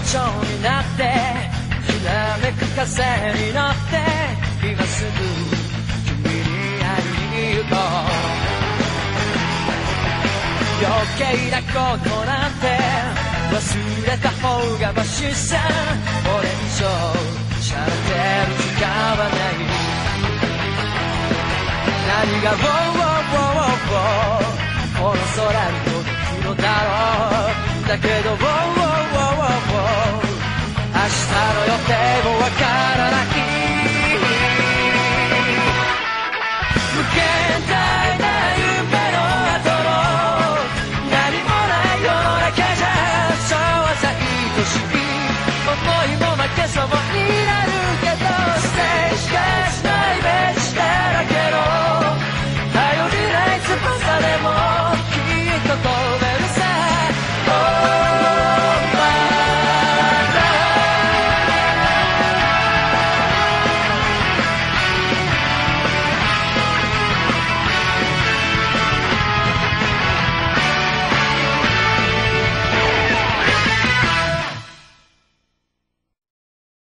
蝶になってきらめく風に乗って今すぐ君に会いに行こう。余計なことなんて忘れた方がマシさ。これ以上しゃれてる時間はない。何がウォーウォーウォーウォーこの空に届くのだろう。だけど